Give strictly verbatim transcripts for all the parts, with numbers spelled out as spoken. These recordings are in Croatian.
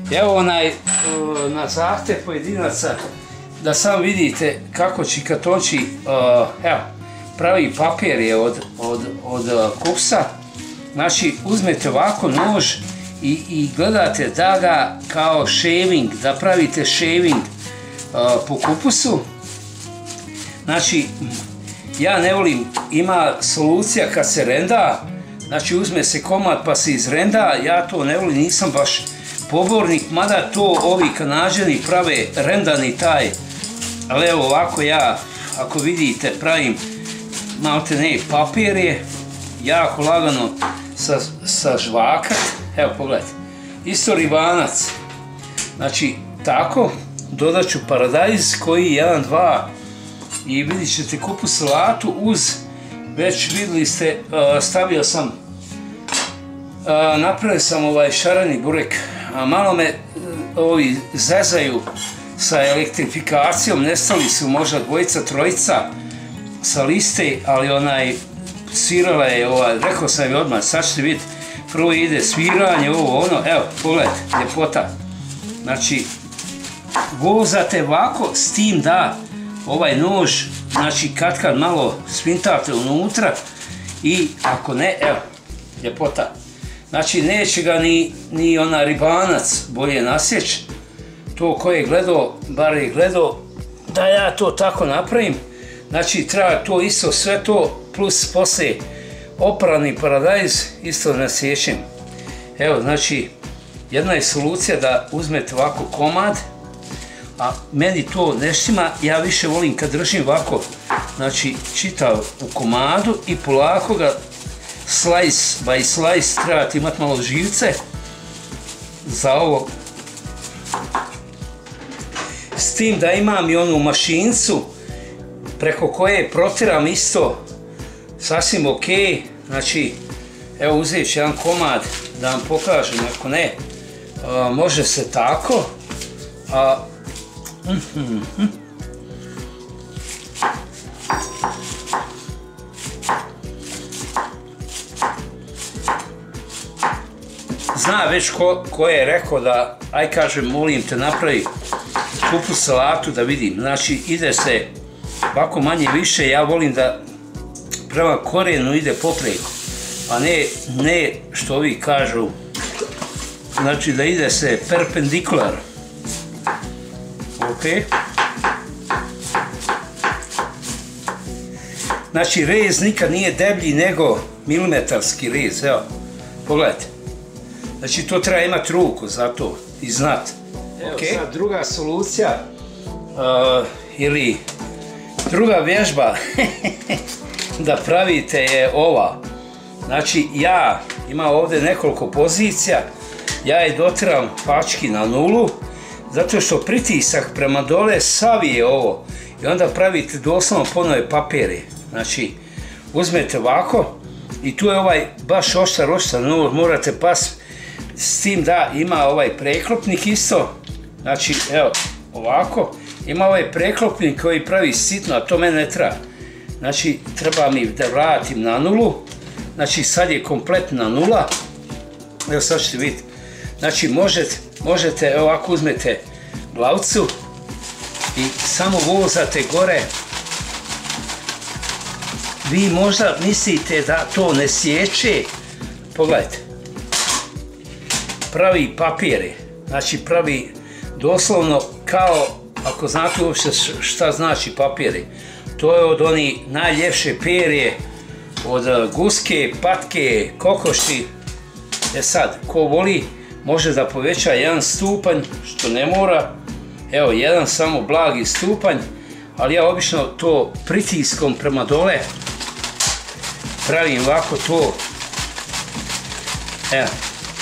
Evo onaj, na zahtev pojedinaca, da sam vidite kako čikatoći, evo, pravi papir je od, od, od kupsa. Znači, uzmete ovako nož i, i gledate da ga kao shaving, da pravite shaving uh, po kupusu. Znači, ja ne volim, ima solucija kad se renda, znači uzme se komad pa se izrenda, ja to ne volim, nisam baš pobornik, mada to ovi Kanađani prave rendani taj, ali evo ovako ja, ako vidite, pravim malte ne papir je, jako lagano sa, sa žvakat, evo pogledajte, isto ribanac, znači tako, dodat ću paradajz koji jedan, dva i vidit ćete kupus salatu uz, već vidjeli ste, uh, stavio sam, uh, napravio sam ovaj šareni burek, a malo me uh, ovi zezaju sa elektrifikacijom, nestali su možda dvojica, trojica sa liste, ali onaj svirala je, ovaj, rekao sam je odmah, sad ćete vidjeti, prvo ide sviranje, ovo ono, evo, pogledajte, ljepota. Znači, vozate ovako s tim da ovaj nož, znači kad kad malo svintate unutra i ako ne, evo, ljepota. Znači, neće ga ni, ni ona ribanac bolje nasjeći. To ko je gledao, bar je gledao da ja to tako napravim. Znači, treba to isto, sve to, plus poslije oprani paradajz, isto nasječem. Evo, znači, jedna je solucija da uzmete ovako komad, a meni to ne štima, ja više volim kad držim ovako, znači, čitav u komadu i polako ga slice by slice, trebate imati malo živce za ovo. S tim da imam i onu mašincu preko koje protiram isto sasvim ok, znači evo uzet ću jedan komad da vam pokažem, ako ne, a, može se tako, a, mm, mm, mm. Zna već ko, ko je rekao da, aj kažem, molim te napravi kupus salatu da vidim, znači ide se ovako manje više, ja volim da prema korijenu ide popreko, a ne, ne što ovi kažu, znači da ide se perpendikular. Ok. Znači rez nikad nije deblji nego milimetarski rez, evo, pogledajte. Znači to treba imati ruku za to i znat. Evo okay. Sad druga solucija, uh, ili druga vježba da pravite je ova. Znači ja imam ovdje nekoliko pozicija, ja je dotiram pački na nulu, zato što pritisak prema dole savije ovo i onda pravite doslovno ponove papire. Znači uzmete ovako i tu je ovaj baš oštar, oštar nož, morate pas s tim da ima ovaj preklopnik isto, znači evo ovako, ima ovaj preklopnik koji pravi sitno, a to mene ne treba. Znači treba mi da vratim na nulu, znači sad je kompletna nula, evo sad ćete vidjeti. Znači možete, možete ovako uzmete glavcu i samo vozate gore. Vi možda mislite da to ne sječe, pogledajte. Pravi papire, znači pravi doslovno kao, ako znate uopšte šta znači papiri, to je od onih najljepše perje, od guske, patke, kokoši. E sad, ko voli, može da poveća jedan stupanj, što ne mora, evo jedan samo blagi stupanj, ali ja obično to pritiskom prema dole pravim ovako to, evo.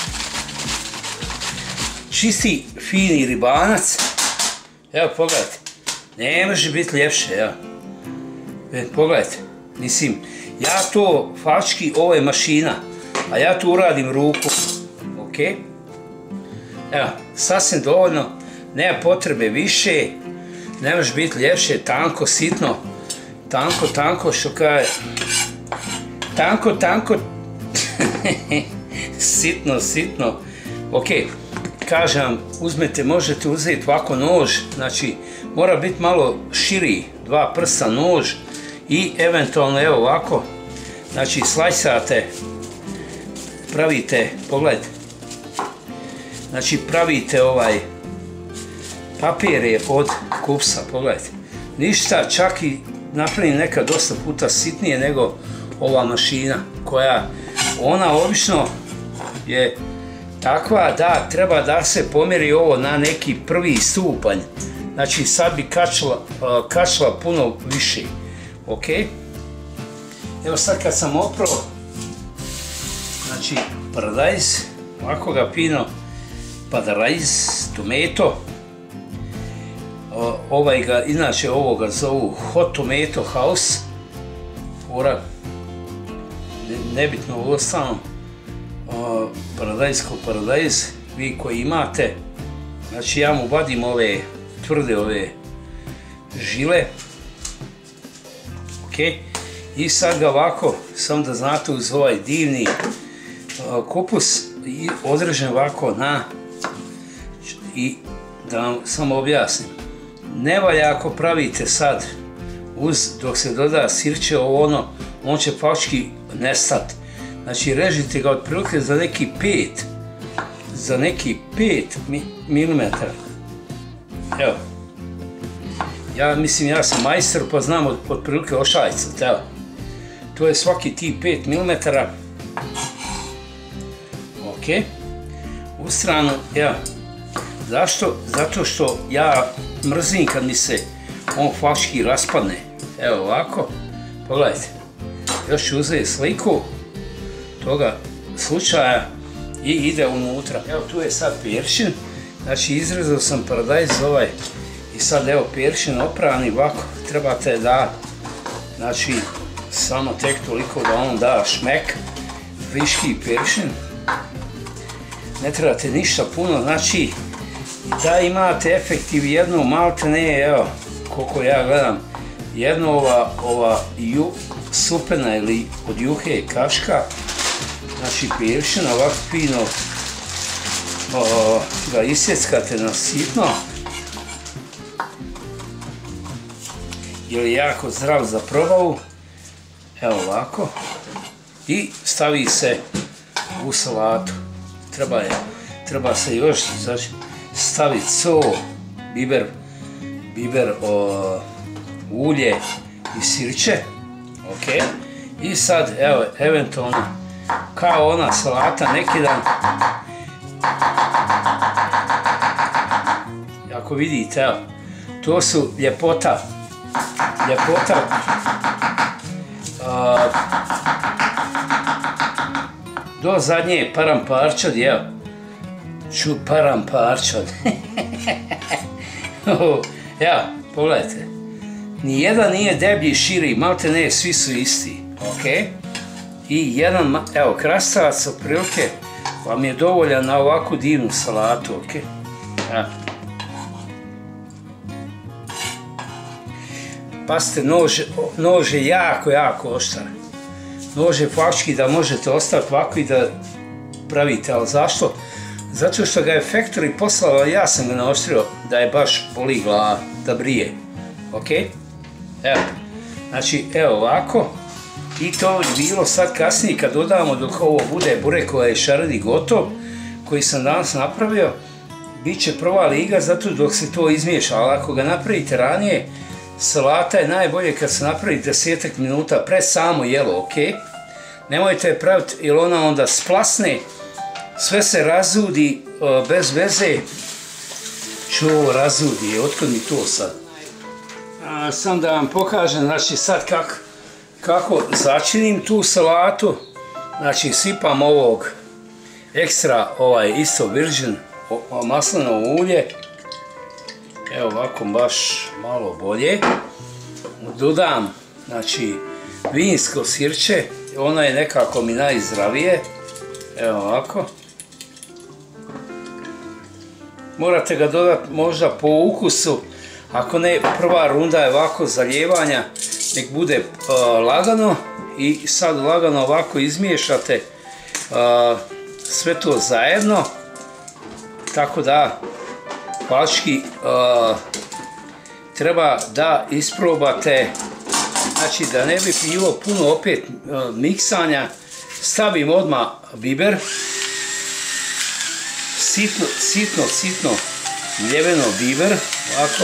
Čisti, fini ribanac, evo pogledajte, ne može biti ljepše, evo, e, pogledajte, mislim, ja to fački, ovo je mašina, a ja to uradim ruku, ok, evo, sasvim dovoljno, nema potrebe više, ne može biti ljepše, tanko, sitno, tanko, tanko, što kaže, tanko, tanko, sitno, sitno, ok. kažem, uzmete, možete uzeti ovako nož, znači mora biti malo širi, dva prsta nož i eventualno evo ovako, znači slajsate, pravite, pogledajte, znači pravite ovaj papir od kupsa, pogledajte, ništa, čak i napravim nekad dosta puta sitnije nego ova mašina koja, ona obično je takva da treba da se pomjeri ovo na neki prvi stupanj, znači sad bi kačila, kačila puno više, ok? Evo sad kad sam oprao, znači paradajz, ovako ga fino, paradajz, tomato, ovaj ga, inače ovoga zovu hot tomato house, ora, nebitno u ostalom, paradajz ko paradajz, vi koji imate, znači ja mu vadim ove tvrde ove žile, ok, i sad ga ovako, samo da znate uz ovaj divni kupus i odrežem ovako na, i da vam samo objasnim, ne valja ako pravite sad uz, dok se doda sirće ovo ono, on će faktički nestati. Znači režite ga otprilike za neki pet, za neki pet milimetara. Evo. Ja mislim, ja sam majstor pa znam od, otprilike ošajcat, evo. To je svaki tip pet milimetara. Ok. U stranu, evo. Zašto? Zato što ja mrzim kad mi se on faktički raspadne. Evo ovako. Pogledajte. Još ću uzeti sliku toga slučaja i ide unutra. Evo tu je sad peršin, znači izrezao sam paradajz ovaj i sad evo peršin oprani ovako, trebate da, znači samo tek toliko da on da šmek, friški peršin, ne trebate ništa puno, znači da imate efektiv jednu malte ne, evo koliko ja gledam, jedno ova, ova ju, supena ili od juhe kaška, znači peršin ovako fino o, ga isjeckate na sitno, jer je jako zdrav za probavu, evo ovako, i stavi se u salatu. Treba, je, treba se još znači, staviti so, biber, biber o, ulje i sirće, ok, i sad evo eventualno kao ona salata neki dan, ako vidite, evo, to su ljepota, ljepota, a, do zadnje param parčad, evo, ću param parčad, evo, pogledajte, nijedan nije deblji, širi, malte ne, svi su isti, ok? I jedan, evo, krastavac otprilike vam je dovoljan na ovakvu divnu salatu, ok? Ja. Pazite, nož, nož je jako, jako oštar. Nož je faktički da možete ostaviti ovako i da pravite, ali zašto? Zato što ga je Factory poslao, ja sam ga naoštrio da je baš boli glava, da brije, ok? Evo, znači, evo ovako. I to je bilo sad kasnije kad dodamo dok ovo bude burek koji je šareni gotov, koji sam danas napravio, bit će prva liga zato dok se to izmiješa, ali ako ga napravite ranije, salata je najbolje kad se napravi desetak minuta pred samo jelo, ok? Nemojte je praviti jer ona onda splasne, sve se razudi bez veze, ću ovo razudi, otkud mi to sad? A, sam da vam pokažem, znači sad kako kako začinim tu salatu, znači sipam ovog ekstra, ovaj isto virgin maslinovo ulje, evo ovako baš malo bolje, dodam znači vinsko sirće, ono je nekako mi najzdravije, evo ovako, morate ga dodati možda po ukusu, ako ne prva runda je ovako zalijevanja, nek bude uh, lagano i sad lagano ovako izmiješate uh, sve to zajedno tako da palčki uh, treba da isprobate, znači da ne bi bilo puno opet uh, miksanja. Stavim odmah biber, sitno, sitno, sitno mljeveno biber, ovako,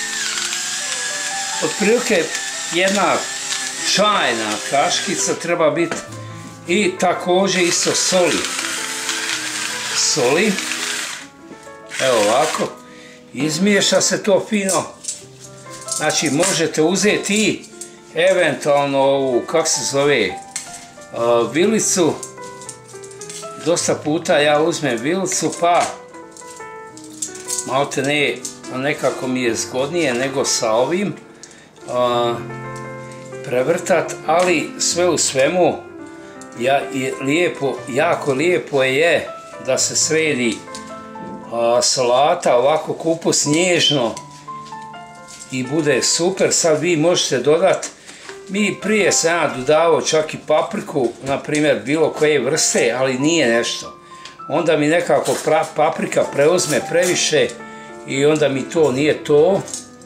otprilike jedna čajna kaškica treba biti, i također isto soli, soli, evo ovako, izmiješa se to fino, znači možete uzeti i eventualno ovu, kako se zove, uh, vilicu, dosta puta ja uzmem vilicu pa malte ne, nekako mi je zgodnije nego sa ovim uh, prevrtat, ali sve u svemu ja, je lijepo, jako lijepo je da se sredi uh, salata, ovako kupus nježno i bude super. Sad vi možete dodati, mi prije sam ja dodavao čak i papriku, na primjer bilo koje vrste, ali nije nešto. Onda mi nekako pra, paprika preuzme previše i onda mi to nije to.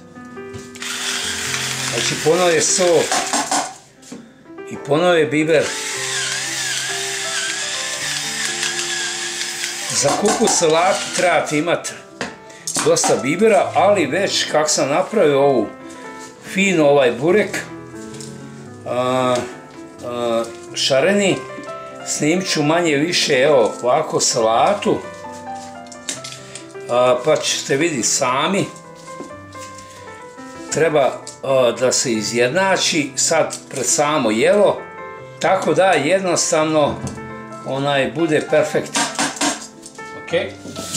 Znači ponovo je so i ponovo je biber. Za kupus salatu trebate imati dosta bibera, ali već kako sam napravio ovu fino ovaj burek a, a, šareni, snimit ću manje više evo ovako salatu, a, pa ćete vidjeti sami. Treba a, da se izjednači sad pred samo jelo, tako da jednostavno onaj bude perfekt. Ok.